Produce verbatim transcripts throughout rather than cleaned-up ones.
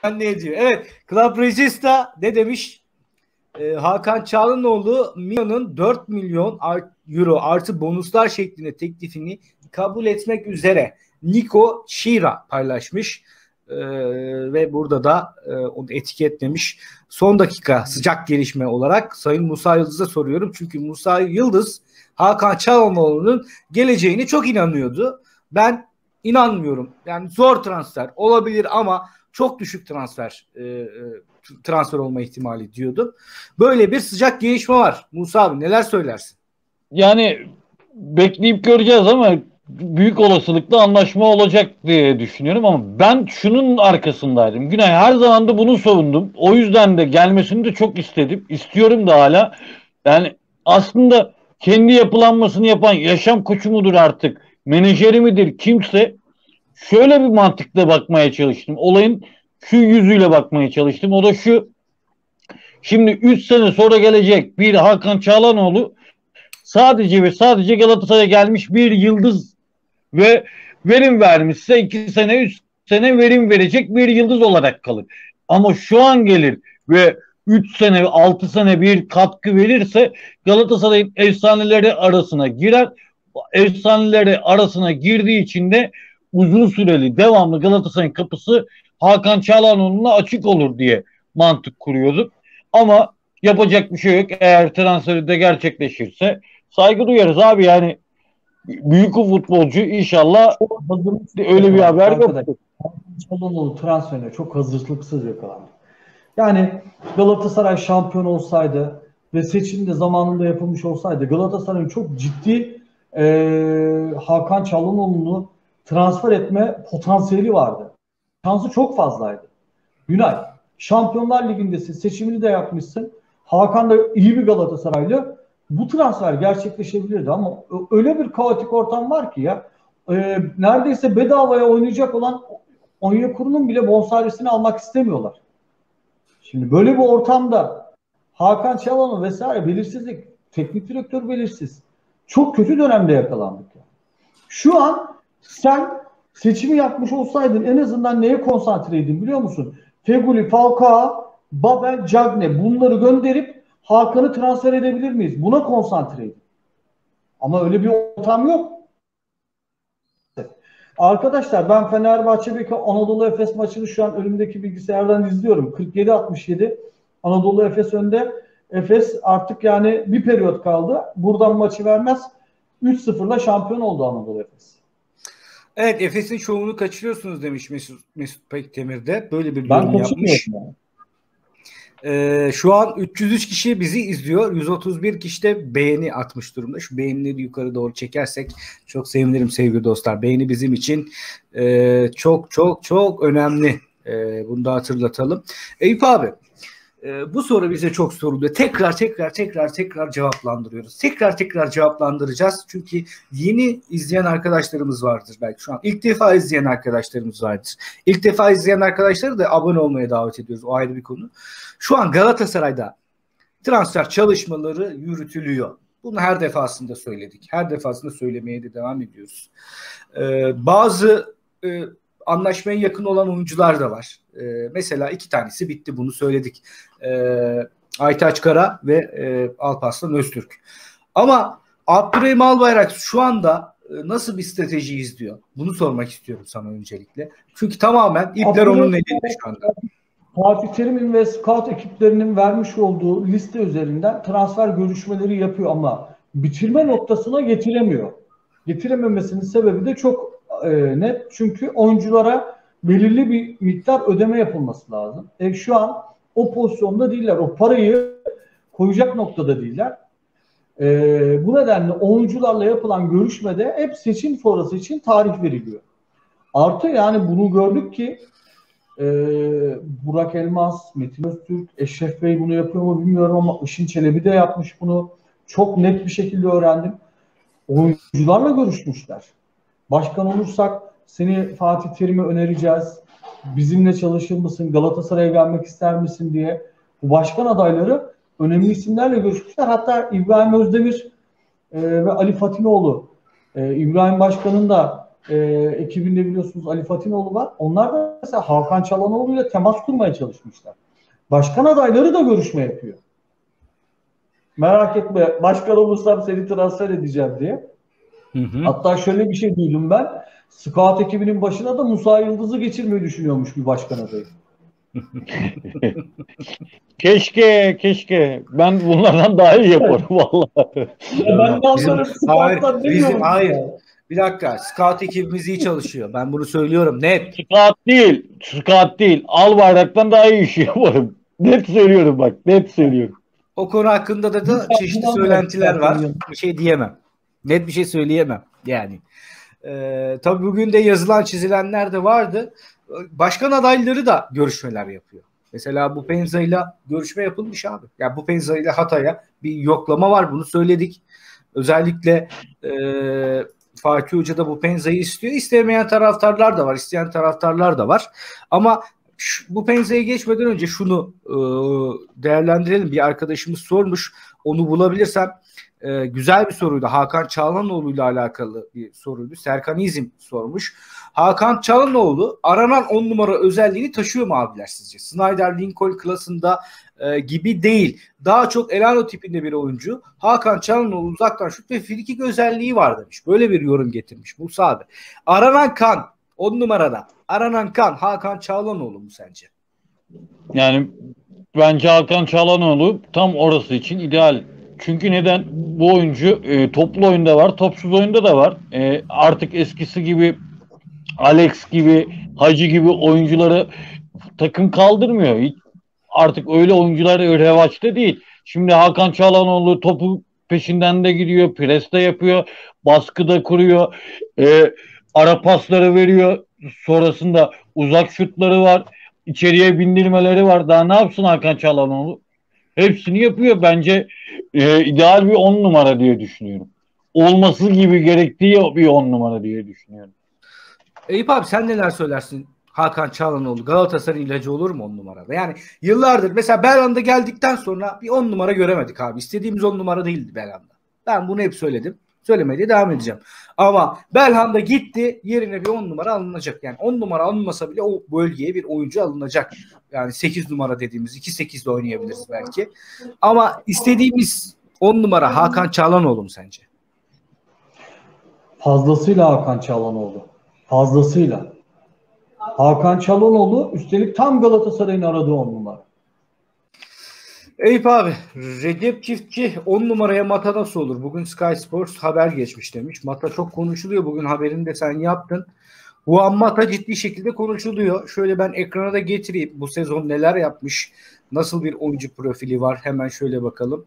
ne ediyor? Evet, Club Regista ne demiş? Ee, Hakan Çalhanoğlu Milan'ın dört milyon euro artı bonuslar şeklinde teklifini kabul etmek üzere Nico Schira paylaşmış. Ee, ve burada da e, onu etiketlemiş. Son dakika sıcak gelişme olarak Sayın Musa Yıldız'a soruyorum. Çünkü Musa Yıldız Hakan Çalhanoğlu'nun geleceğine çok inanıyordu. Ben inanmıyorum. Yani zor transfer olabilir ama çok düşük transfer e, transfer olma ihtimali diyordu. Böyle bir sıcak gelişme var. Musa abi neler söylersin? Yani bekleyip göreceğiz ama büyük olasılıkla anlaşma olacak diye düşünüyorum ama ben şunun arkasındaydım. Günay her zaman da bunu savundum. O yüzden de gelmesini de çok istedim. İstiyorum da hala. Yani aslında kendi yapılanmasını yapan yaşam koçu mudur artık? Menajeri midir? Kimse şöyle bir mantıkla bakmaya çalıştım. Olayın şu yüzüyle bakmaya çalıştım. O da şu. Şimdi üç sene sonra gelecek bir Hakan Çalhanoğlu sadece ve sadece Galatasaray'a gelmiş bir yıldız ve verim vermişse iki sene üç sene verim verecek bir yıldız olarak kalır. Ama şu an gelir ve üç sene altı sene bir katkı verirse Galatasaray'ın efsaneleri arasına girer. Efsaneleri arasına girdiği için de uzun süreli devamlı Galatasaray'ın kapısı Hakan Çalhanoğlu'na açık olur diye mantık kuruyorduk. Ama yapacak bir şey yok. Eğer transferi de gerçekleşirse saygı duyarız abi, yani büyük bir futbolcu, inşallah öyle bir haber yok. Çalhanoğlu transferine çok hazırlıksız yakalandı. Yani Galatasaray şampiyon olsaydı ve seçim de zamanında yapılmış olsaydı Galatasaray'ın çok ciddi e, Hakan Çalhanoğlu'nu transfer etme potansiyeli vardı. Şansı çok fazlaydı. Günay, Şampiyonlar Ligi'ndesin, seçimini de yapmışsın. Hakan da iyi bir Galatasaraylı. Bu transfer gerçekleşebilirdi ama öyle bir kaotik ortam var ki ya e, neredeyse bedavaya oynayacak olan Onyekuru'nun bile bonservisini almak istemiyorlar. Şimdi böyle bir ortamda Hakan Çalhanoğlu vesaire belirsizlik, teknik direktör belirsiz. Çok kötü dönemde yakalandık. Yani. Şu an sen seçimi yapmış olsaydın en azından neye konsantreydin biliyor musun? Feguli, Falcao, Babel, Cagne bunları gönderip Hakan'ı transfer edebilir miyiz? Buna konsantreydim. Ama öyle bir ortam yok. Arkadaşlar ben Fenerbahçe'deki Anadolu Efes maçını şu an önümdeki bilgisayardan izliyorum. kırk yedi altmış yedi Anadolu Efes önde. Efes artık yani bir periyot kaldı. Buradan maçı vermez. üç sıfırla şampiyon oldu Anadolu Efes. Evet, Efes'in şovunu kaçırıyorsunuz demiş Mesut, Mesut Pekdemir de. Böyle bir ben yorum yapmış. Yani. Ee, şu an üç yüz üç kişi bizi izliyor. yüz otuz bir kişi de beğeni atmış durumda. Şu beğenileri yukarı doğru çekersek çok sevinirim sevgili dostlar. Beğeni bizim için e, çok çok çok önemli. E, bunu da hatırlatalım. Eyüp abi, e, bu soru bize çok soruluyor. Tekrar tekrar tekrar tekrar cevaplandırıyoruz. Tekrar tekrar cevaplandıracağız. Çünkü yeni izleyen arkadaşlarımız vardır belki şu an. İlk defa izleyen arkadaşlarımız vardır. İlk defa izleyen arkadaşları da abone olmaya davet ediyoruz. O ayrı bir konu. Şu an Galatasaray'da transfer çalışmaları yürütülüyor. Bunu her defasında söyledik. Her defasında söylemeye de devam ediyoruz. Ee, bazı e, anlaşmaya yakın olan oyuncular da var. Ee, mesela iki tanesi bitti, bunu söyledik. Ee, Aytaç Kara ve e, Alparslan Öztürk. Ama Abdurrahim Albayrak şu anda e, nasıl bir strateji izliyor? Bunu sormak istiyorum sana öncelikle. Çünkü tamamen ipler onun elinde şu anda. Fatih Terim'in ve scout ekiplerinin vermiş olduğu liste üzerinden transfer görüşmeleri yapıyor ama bitirme noktasına getiremiyor. Getirememesinin sebebi de çok e, net. Çünkü oyunculara belirli bir miktar ödeme yapılması lazım. E, şu an o pozisyonda değiller. O parayı koyacak noktada değiller. E, bu nedenle oyuncularla yapılan görüşmede hep seçim sonrası için tarih veriliyor. Artı yani bunu gördük ki Ee, Burak Elmas, Metin Öztürk, Eşref Bey bunu yapıyor mu bilmiyorum ama Işın Çelebi de yapmış bunu. Çok net bir şekilde öğrendim. Oyuncularla görüşmüşler. Başkan olursak seni Fatih Terim'e önereceğiz. Bizimle çalışır mısın? Galatasaray'a gelmek ister misin diye. Bu başkan adayları önemli isimlerle görüşmüşler. Hatta İbrahim Özdemir e, ve Ali Fatimoğlu e, İbrahim Başkan'ın da e, ekibinde biliyorsunuz Ali Fatinoğlu var. Onlar da mesela Hakan Çalhanoğlu ile temas kurmaya çalışmışlar. Başkan adayları da görüşme yapıyor. Merak etme, başkan olursam seni transfer edeceğim diye. Hı hı. Hatta şöyle bir şey duydum ben. Scout ekibinin başına da Musa Yıldız'ı geçirmeyi düşünüyormuş bir başkan adayı. Keşke, keşke. Ben bunlardan daha iyi yaparım vallahi. Ya ben de Bizim, anlarım hayır, Scout'tan bizim, demiyorum. hayır. Ya. Bir dakika. Scout ekibimiz iyi çalışıyor. Ben bunu söylüyorum net. Scout değil, scout değil. Al bayraktan daha iyi iş yaparım. Net söylüyorum bak, net söylüyorum. O konu hakkında da, da çeşitli söylentiler var. Bir şey diyemem. Net bir şey söyleyemem. Yani. Ee, tabii bugün de yazılan çizilenler de vardı. Başkan adayları da görüşmeler yapıyor. Mesela bu Penza'yla görüşme yapılmış abi. Yani bu Penza'yla Hatay'a bir yoklama var. Bunu söyledik. Özellikle e, Fatih Hoca da bu Penza'yı istiyor. İstemeyen taraftarlar da var. İsteyen taraftarlar da var. Ama şu, bu Penza'ya geçmeden önce şunu e, değerlendirelim. Bir arkadaşımız sormuş. Onu bulabilirsem e, güzel bir soruydu. Hakan Çalhanoğlu ile alakalı bir soruydu. Serkan İzim sormuş. Hakan Çalhanoğlu aranan on numara özelliğini taşıyor mu abiler sizce? Snyder Lincoln klasında e, gibi değil. Daha çok Elano tipinde bir oyuncu. Hakan Çalhanoğlu uzaktan şut ve frikik özelliği var demiş. Böyle bir yorum getirmiş Musa abi. Aranan kan on numarada. Aranan kan Hakan Çalhanoğlu mu sence? Yani bence Hakan Çalhanoğlu tam orası için ideal. Çünkü neden? Bu oyuncu e, toplu oyunda var, topsuz oyunda da var. E, artık eskisi gibi Alex gibi, Hacı gibi oyuncuları takım kaldırmıyor. Hiç, artık öyle oyuncular revaçta değil. Şimdi Hakan Çalhanoğlu topu peşinden de gidiyor, pres de yapıyor, baskı da kuruyor, e, ara pasları veriyor. Sonrasında uzak şutları var, içeriye bindirmeleri var. Daha ne yapsın Hakan Çalhanoğlu? Hepsini yapıyor. Bence e, ideal bir on numara diye düşünüyorum. Olması gibi gerektiği bir on numara diye düşünüyorum. Eyüp abi sen neler söylersin? Hakan Çalhanoğlu Galatasaray ilacı olur mu on numarada? Yani yıllardır mesela Belhanda geldikten sonra bir on numara göremedik abi. İstediğimiz on numara değildi Belhanda. Ben bunu hep söyledim. Söylemeye devam edeceğim. Ama Belhanda gitti, yerine bir on numara alınacak. Yani on numara alınmasa bile o bölgeye bir oyuncu alınacak. Yani sekiz numara dediğimiz iki sekizde oynayabiliriz belki. Ama istediğimiz on numara Hakan Çalhanoğlu mu sence? Fazlasıyla Hakan Çalhanoğlu. Fazlasıyla. Hakan Çalhanoğlu üstelik tam Galatasaray'ın aradığı on numara. Eyüp abi, Recep Çiftçi on numaraya Mata nasıl olur? Bugün Sky Sports haber geçmiş demiş. Mata çok konuşuluyor. Bugün haberini de sen yaptın. Juan Mata ciddi şekilde konuşuluyor. Şöyle ben ekrana da getireyim. Bu sezon neler yapmış? Nasıl bir oyuncu profili var? Hemen şöyle bakalım.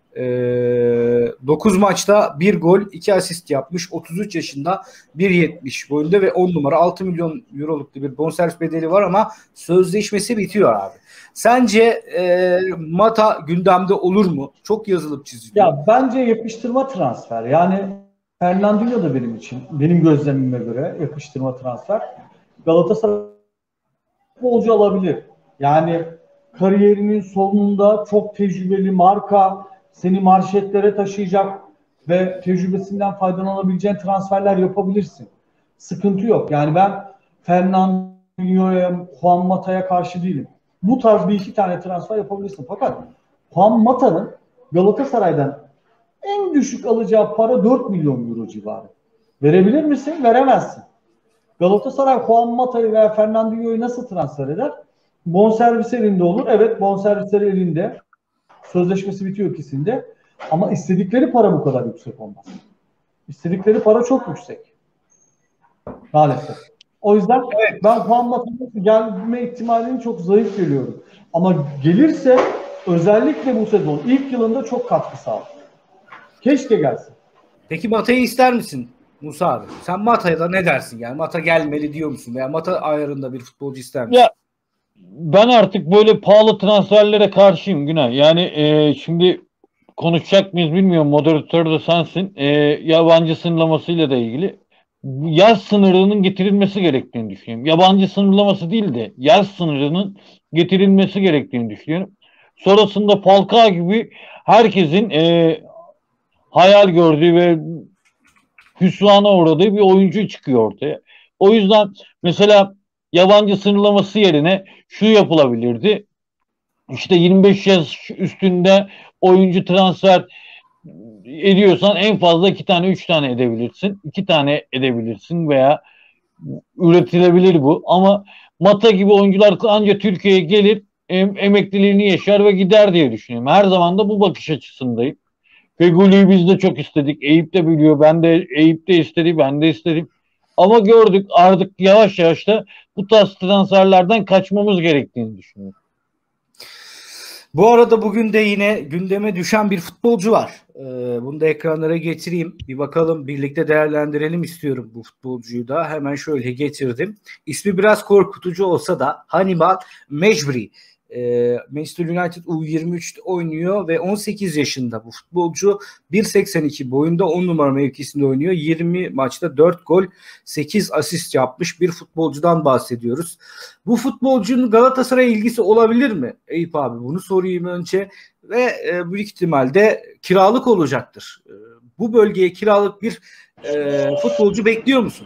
Ee, dokuz maçta bir gol, iki asist yapmış. otuz üç yaşında, bir yetmiş boyunda ve on numara altı milyon euroluk bir bonservis bedeli var ama sözleşmesi bitiyor abi. Sence e, Mata gündemde olur mu? Çok yazılıp çiziliyor. Ya bence yapıştırma transfer. Yani Fernandinho da benim için, benim gözlemime göre yapıştırma transfer. Galatasaray futbolcu alabilir. Yani kariyerinin sonunda çok tecrübeli marka, seni marşetlere taşıyacak ve tecrübesinden faydalanabileceğin transferler yapabilirsin. Sıkıntı yok. Yani ben Fernandinho'ya, Juan Mata'ya karşı değilim. Bu tarz bir iki tane transfer yapabilirsin. Fakat Juan Mata'nın Galatasaray'dan en düşük alacağı para dört milyon euro civarı. Verebilir misin? Veremezsin. Galatasaray Juan Mata'yı veya Fernandinho'yu nasıl transfer eder? Bonservis elinde olur. Evet, bonservisleri elinde. Sözleşmesi bitiyor ikisinde. Ama istedikleri para bu kadar yüksek olmaz. İstedikleri para çok yüksek. Maalesef. O yüzden evet, ben Juan Mata'nın gelme ihtimalini çok zayıf görüyorum. Ama gelirse özellikle bu sezon ilk yılında çok katkı sağlar. Keşke gelsin. Peki Mata'yı ister misin Musa abi? Sen Mata'ya da ne dersin? Yani Mata gelmeli diyor musun? Veya Mata ayarında bir futbolcu ister misin? Ya ben artık böyle pahalı transferlere karşıyım Günay. Yani e, şimdi konuşacak mıyız bilmiyorum. Moderatör de sensin. E, yabancı sınırlamasıyla da ilgili. Yaş sınırının getirilmesi gerektiğini düşünüyorum. Yabancı sınırlaması değil de yaş sınırının getirilmesi gerektiğini düşünüyorum. Sonrasında Falcao gibi herkesin e, hayal gördüğü ve hüsrana uğradığı bir oyuncu çıkıyor ortaya. O yüzden mesela yabancı sınırlaması yerine şu yapılabilirdi. İşte yirmi beş yaş üstünde oyuncu transfer ediyorsan en fazla iki tane, üç tane edebilirsin. iki tane edebilirsin veya üretilebilir bu. Ama Mata gibi oyuncular ancak Türkiye'ye gelir, em emekliliğini yaşar ve gider diye düşünüyorum. Her zaman da bu bakış açısındayım. Fegüli'yi biz de çok istedik. Eyüp de biliyor. Ben de Eyüp de istedi. Ben de istedim. Ama gördük artık yavaş yavaş da bu tarz transferlerden kaçmamız gerektiğini düşünüyorum. Bu arada bugün de yine gündeme düşen bir futbolcu var. Ee, bunu da ekranlara getireyim. Bir bakalım, birlikte değerlendirelim istiyorum bu futbolcuyu da. Hemen şöyle getirdim. İsmi biraz korkutucu olsa da Hannibal Mejbri. Ee, Manchester United U yirmi üçte oynuyor ve on sekiz yaşında bu futbolcu. bir seksen iki boyunda, on numara mevkisinde oynuyor. yirmi maçta dört gol, sekiz asist yapmış bir futbolcudan bahsediyoruz. Bu futbolcunun Galatasaray'a ilgisi olabilir mi? Eyüp abi, bunu sorayım önce. Ve e, büyük ihtimalle kiralık olacaktır. E, bu bölgeye kiralık bir e, futbolcu bekliyor musun?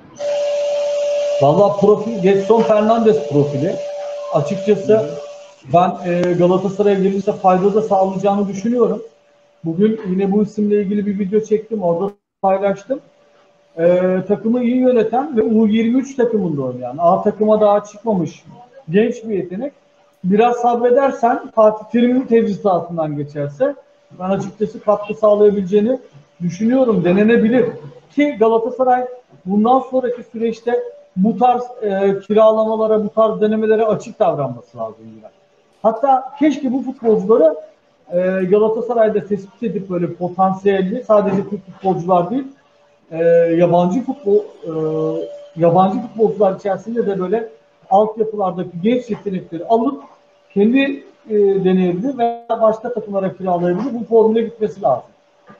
Valla profil Gedson Fernandes profili. Açıkçası Hı-hı. ben e, Galatasaray'a gelirse fayda da sağlayacağını düşünüyorum. Bugün yine bu isimle ilgili bir video çektim. Orada paylaştım. E, takımı iyi yöneten ve U yirmi üç takımında oynayan, A takıma daha çıkmamış genç bir yetenek. Biraz sabredersen, Fatih Terim'in tecrübesinden geçerse ben açıkçası katkı sağlayabileceğini düşünüyorum. Denenebilir. Ki Galatasaray bundan sonraki süreçte bu tarz e, kiralamalara, bu tarz denemelere açık davranması lazım. Yani. Hatta keşke bu futbolcuları e, Galatasaray'da tespit edip böyle potansiyelli, sadece Türk futbolcular değil, e, yabancı futbol e, yabancı futbolcular içerisinde de böyle altyapılardaki genç yetenekleri alıp kendi e, deneyebilir veya başka takımlara kiralayabilir. Bu formüle gitmesi lazım.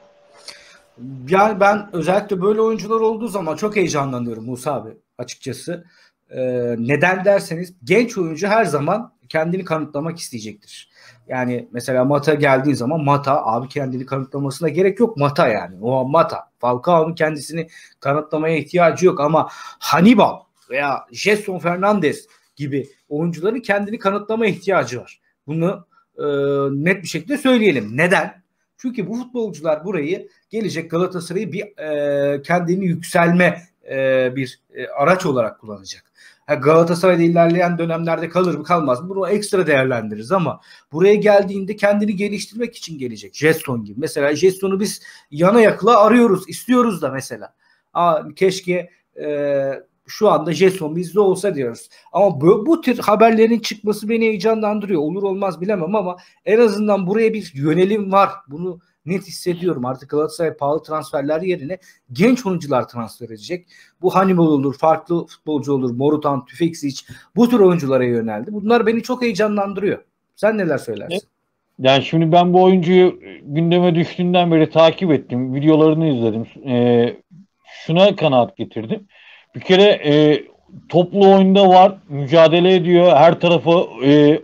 Yani ben özellikle böyle oyuncular olduğu zaman çok heyecanlanıyorum Musa abi açıkçası. Ee, neden derseniz, genç oyuncu her zaman kendini kanıtlamak isteyecektir. Yani mesela Mata geldiği zaman Mata abi kendini kanıtlamasına gerek yok. Mata yani. O Mata. Falcao'nun kendisini kanıtlamaya ihtiyacı yok ama Hannibal veya Gedson Fernandes gibi oyuncuların kendini kanıtlamaya ihtiyacı var. Bunu e, net bir şekilde söyleyelim. Neden? Çünkü bu futbolcular burayı gelecek Galatasaray'ı bir e, kendini yükselme e, bir e, araç olarak kullanacak. Yani Galatasaray'da ilerleyen dönemlerde kalır mı kalmaz mı bunu ekstra değerlendiririz ama buraya geldiğinde kendini geliştirmek için gelecek. Gedson gibi. Mesela Gedson'u biz yana yakıla arıyoruz, istiyoruz da mesela. Aa, keşke e, şu anda Gedson bizde olsa diyoruz. Ama bu, bu tür haberlerin çıkması beni heyecanlandırıyor. Olur olmaz bilemem ama en azından buraya bir yönelim var. Bunu net hissediyorum. Artık Galatasaray pahalı transferler yerine genç oyuncular transfer edecek. Bu Hannibal olur, farklı futbolcu olur, Morutan, Tüfekçi, bu tür oyunculara yöneldi. Bunlar beni çok heyecanlandırıyor. Sen neler söylersin? Yani şimdi ben bu oyuncuyu gündeme düştüğünden beri takip ettim. Videolarını izledim. Ee, şuna kanaat getirdim. Bir kere e, toplu oyunda var. Mücadele ediyor. Her tarafı e,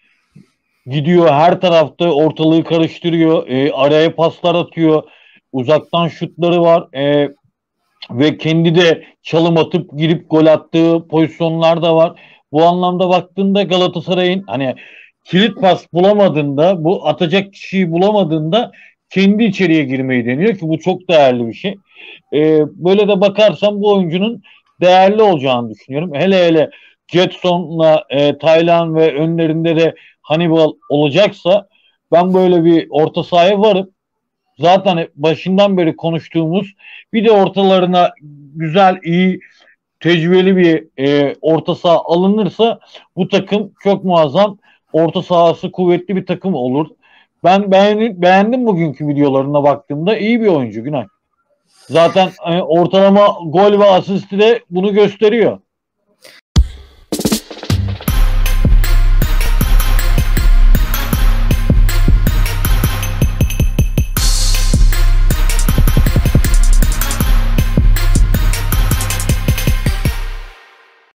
gidiyor. Her tarafta ortalığı karıştırıyor. E, araya paslar atıyor. Uzaktan şutları var. E, ve kendi de çalım atıp girip gol attığı pozisyonlar da var. Bu anlamda baktığında Galatasaray'ın hani kilit pas bulamadığında, bu atacak kişiyi bulamadığında kendi içeriye girmeyi deniyor ki bu çok değerli bir şey. Ee, böyle de bakarsam bu oyuncunun değerli olacağını düşünüyorum. Hele hele Gedson'la e, Taylan ve önlerinde de Hannibal olacaksa ben böyle bir orta sahaya varım. Zaten başından beri konuştuğumuz bir de ortalarına güzel, iyi, tecrübeli bir e, orta saha alınırsa bu takım çok muazzam, orta sahası kuvvetli bir takım olur. Ben beğendim, beğendim bugünkü videolarına baktığımda, iyi bir oyuncu Günay. Zaten e, ortalama gol ve asisti de bunu gösteriyor.